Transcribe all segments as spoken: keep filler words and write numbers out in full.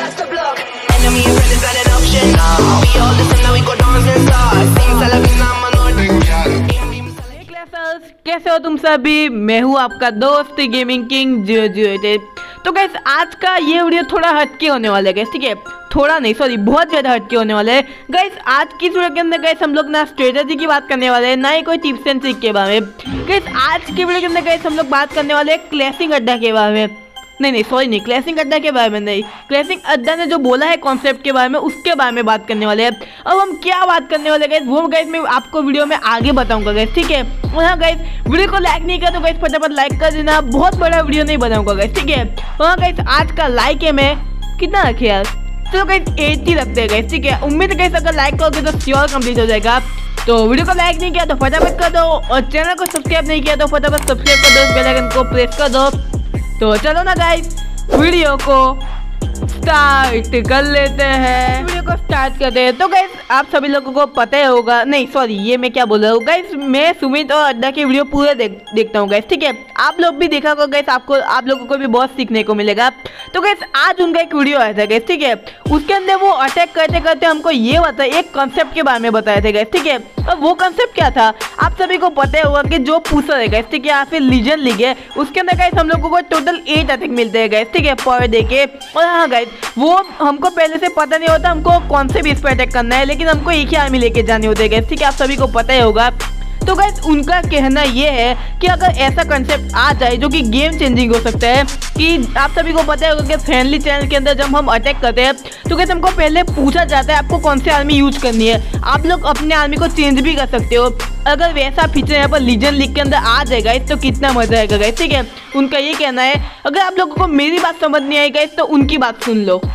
कैसे हो तुम सभी, मैं हूँ आपका दोस्त gaming king zero zero eight. तो गाइस आज का ये वीडियो थोड़ा हटके होने वाला है गाइस, ठीक है, थोड़ा नहीं सॉरी बहुत ज़्यादा हटके होने वाला है गाइस। आज की वीडियो के अंदर गाइस हम लोग ना स्ट्रेटेजी की बात करने वाले हैं, ना ही कोई टिप्स एंड ट्रिक के बारे में गाइस। आज की वीडियो के अंदर गाइस हम लोग बात करने वाले हैं क्लैशिंग अड्डा के बारे में। नहीं नहीं सॉरी नहीं, क्लैशिंग अड्डा के बारे में नहीं, क्लैशिंग अड्डा ने जो बोला है कॉन्सेप्ट के बारे में उसके बारे में बात करने वाले हैं। अब हम क्या बात करने वाले गाइस वो गाइस मैं आपको वीडियो में आगे बताऊंगा गाइस, ठीक है। और हाँ गाइस वीडियो को लाइक नहीं किया तो गाइस फटाफट लाइक कर देना, बहुत बड़ा वीडियो नहीं बनाऊंगा गाइस, ठीक है। और हाँ गाइस आज का लाइक है मैं कितना रखे यार, चलो गाइस अस्सी रखते हैं गाइस, ठीक है। उम्मीद है गाइस अगर लाइक करोगे तो श्योर कंप्लीट हो जाएगा। तो वीडियो को लाइक नहीं किया तो फटाफट कर दो, और चैनल को सब्सक्राइब नहीं किया तो फटाफट सब्सक्राइब कर दो, बेल आइकन को प्रेस कर दो। तो चलो ना गाइस वीडियो को स्टार्ट कर लेते हैं, वीडियो को स्टार्ट करते हैं। तो गाइस आप सभी लोगों को पता ही होगा, नहीं सॉरी ये मैं क्या बोल रहा हूँ गाइस, मैं सुमित और अड्डा की वीडियो पूरे देख देखता हूँ गाइस, ठीक है। आप लोग भी देखा होगा गाइस, आपको आप लोगों को भी बहुत सीखने को मिलेगा। तो गाइस आज उनका एक वीडियो आया था गाइस, ठीक है, उसके अंदर वो अटैक करते करते हमको ये बता एक कॉन्सेप्ट के बारे में बताए थे गाइस, ठीक है। और वो कॉन्सेप्ट क्या था आप सभी को पता होगा कि जो पूछर है गाइस, ठीक है, या फिर लीजन लीग है, उसके अंदर गाइस हम लोगों को टोटल एट अटैक मिलते हैं गाइस, ठीक है, पर डे के। और हाँ गाइस वो हमको पहले से पता नहीं होता हमको कौन से बेस पर अटैक करना है, लेकिन हमको एक ही आर्मी लेके जानी होती है गाइस, ठीक है, आप सभी को पता ही होगा। तो गाइस उनका कहना ये है कि अगर ऐसा कंसेप्ट आ जाए जो कि गेम चेंजिंग हो सकता है, कि आप सभी को पता होगा कि फ्रेंडली चैनल के अंदर जब हम अटैक करते हैं तो गाइस हमको पहले पूछा जाता है आपको कौन सी आर्मी यूज करनी है, आप लोग अपने आर्मी को चेंज भी कर सकते हो। अगर वैसा फीचर यहाँ पर लीजन लीग के अंदर आ जाएगा तो कितना मजा आएगा गाइस, ठीक है, उनका ये कहना है। अगर आप लोगों को मेरी बात समझ नहीं आई गाइस तो उनकी बात सुन लो।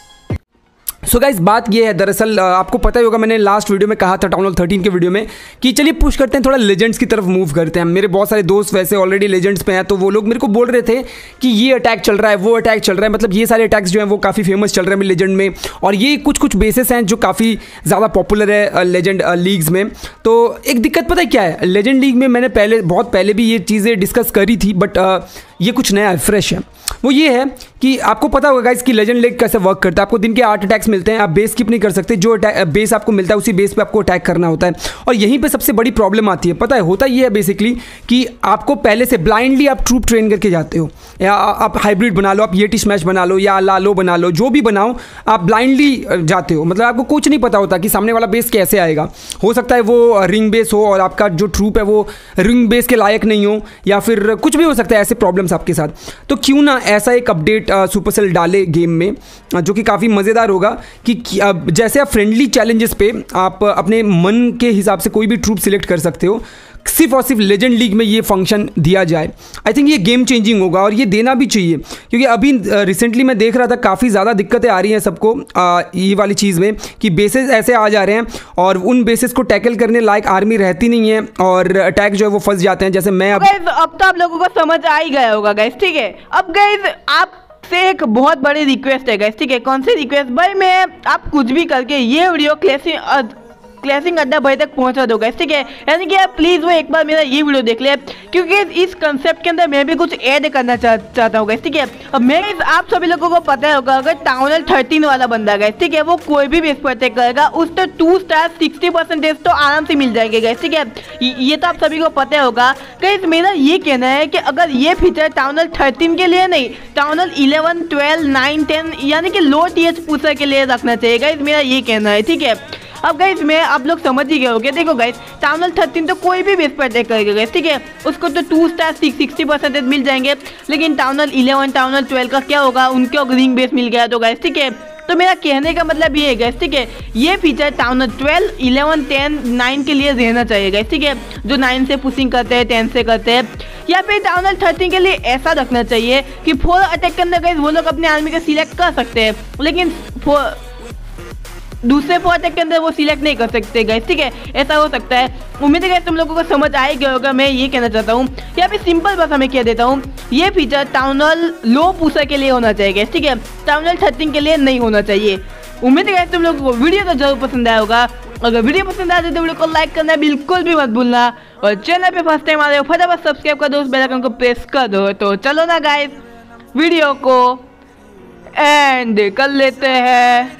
सो so गाइस बात ये है, दरअसल आपको पता ही होगा मैंने लास्ट वीडियो में कहा था टाउन हॉल थर्टीन के वीडियो में कि चलिए पुश करते हैं, थोड़ा लेजेंड्स की तरफ मूव करते हैं। मेरे बहुत सारे दोस्त वैसे ऑलरेडी लेजेंड्स पे हैं, तो वो लोग मेरे को बोल रहे थे कि ये अटैक चल रहा है वो अटैक चल रहा है, मतलब ये सारे अटैक्स जो हैं वो काफ़ी फेमस चल रहे हैं लेजेंड में, और ये कुछ कुछ बेसिस हैं जो काफ़ी ज़्यादा पॉपुलर है लेजेंड लीग्स में। तो एक दिक्कत पता है क्या है, लेजेंड लीग में मैंने पहले बहुत पहले भी ये चीज़ें डिस्कस करी थी, बट ये कुछ नया है, फ्रेश है। वो ये है कि आपको पता होगा गाइस कि लेजेंड लीग कैसे वर्क करता है। आपको दिन के आठ अटैक्स मिलते हैं, आप बेस स्किप नहीं कर सकते, जो बेस आपको मिलता है उसी बेस पे आपको अटैक करना होता है। और यहीं पे सबसे बड़ी प्रॉब्लम आती है, पता है होता ये है बेसिकली कि आपको पहले से ब्लाइंडली आप ट्रूप ट्रेन करके जाते हो, या आप हाइब्रिड बना लो, आप येटी स्मैश बना लो या लालो बना लो, जो भी बनाओ आप ब्लाइंडली जाते हो, मतलब आपको कुछ नहीं पता होता कि सामने वाला बेस कैसे आएगा। हो सकता है वो रिंग बेस हो और आपका जो ट्रूप है वो रिंग बेस के लायक नहीं हो, या फिर कुछ भी हो सकता है, ऐसे प्रॉब्लम्स आपके साथ। तो क्यों ना ऐसा एक अपडेट सुपरसेल डाले गेम में जो कि काफ़ी मज़ेदार होगा, कि जैसे आप फ्रेंडली चैलेंजेस पे आप अपने मन के हिसाब से कोई भी ट्रूप सिलेक्ट कर सकते हो, सिर्फ और सिर्फ लेजेंड लीग में ये फंक्शन दिया जाए। आई थिंक ये गेम चेंजिंग होगा और ये देना भी चाहिए, क्योंकि अभी रिसेंटली मैं देख रहा था काफ़ी ज़्यादा दिक्कतें आ रही हैं सबको ये वाली चीज़ में, कि बेसेस ऐसे आ जा रहे हैं और उन बेसेस को टैकल करने लायक आर्मी रहती नहीं है और अटैक जो है वो फंस जाते हैं। जैसे मैं अब अब तो आप लोगों को समझ आ ही गया होगा गाइस, ठीक है। अब गाइस आप से एक बहुत बड़ी रिक्वेस्ट है गाइस, ठीक है, कौन सी रिक्वेस्ट भाई, मैं आप कुछ भी करके ये वीडियो क्लैशिंग क्लैशिंग अड्डा भाई तक पहुंचा दो गाइस, ठीक है, यानी कि आप प्लीज़ वो एक बार मेरा ये वीडियो देख ले, क्योंकि इस कंसेप्ट के अंदर मैं भी कुछ ऐड करना चाह, चाहता हूँ गाइस, ठीक है। अब मैं आप सभी लोगों को पता होगा अगर टाउन हॉल थर्टीन वाला बंदा गाइस, ठीक है, वो कोई भी बेस पर अटैक करेगा उस तो टू स्टार सिक्सटी परसेंटेज तो आराम से मिल जाएंगे गाइस, ठीक है, ये तो आप सभी को पता होगा गाइस। मेरा ये कहना है कि अगर ये फीचर टाउन हॉल थर्टीन के लिए नहीं, town hall eleven twelve nine ten यानी कि लो टी एच पूछर के लिए रखना चाहिए गाइस, मेरा ये कहना है, ठीक है। अब गाइस मैं आप लोग समझ ही गए होंगे, देखो गाइस टाउन हॉल थर्टीन तो कोई भी बेस पर अटैक करेगा गाइस, ठीक है, उसको तो टू स्टार सिक्सटी परसेंटेज मिल जाएंगे, लेकिन town hall eleven town hall twelve का क्या होगा, उनको रिंग बेस मिल गया तो गाइस, ठीक है। तो मेरा कहने का मतलब ये है गाइस, ठीक है, ये feature town hall twelve eleven ten nine के लिए रहना चाहिए गाइस, ठीक है, जो नाइन से पुशिंग करते हैं टेन से करते हैं, या फिर टाउन हॉल थर्टीन के लिए ऐसा रखना चाहिए कि फोर अटैक के अंदर गाइस वो लोग अपने आर्मी को सिलेक्ट कर सकते हैं, लेकिन फोर दूसरे फोर अटैक के अंदर वो सिलेक्ट नहीं कर सकते गाइस, ठीक है, ऐसा हो सकता है। उम्मीद है गाइस तुम लोगों को समझ आ ही गया होगा, मैं ये कहना चाहता हूँ, या फिर सिंपल भाषा में कह देता हूँ, ये फीचर टाउन हॉल लो पूछर के लिए होना चाहिए गाइस, ठीक है, टाउन हॉल थर्टीन के लिए नहीं होना चाहिए। उम्मीद है गाइस तुम लोगों को वीडियो तो जरूर पसंद आया होगा, अगर वीडियो पसंद आए तो वीडियो को लाइक करना बिल्कुल भी मत भूलना, और चैनल पे फर्स्ट टाइम आ रहे हो फटाफट सब्सक्राइब कर दो, उस बेल आइकन को प्रेस कर दो। तो चलो ना गाइस वीडियो को एंड कर लेते हैं